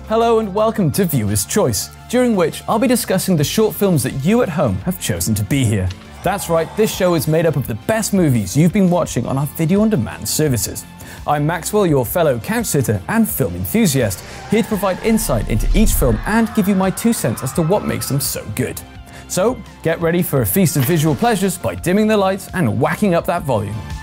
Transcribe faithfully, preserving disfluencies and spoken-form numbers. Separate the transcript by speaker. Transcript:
Speaker 1: Hello and welcome to Viewer's Choice, during which I'll be discussing the short films that you at home have chosen to be here. That's right, this show is made up of the best movies you've been watching on our video-on-demand services. I'm Maxwell, your fellow couch sitter and film enthusiast, here to provide insight into each film and give you my two cents as to what makes them so good. So, get ready for a feast of visual pleasures by dimming the lights and whacking up that volume.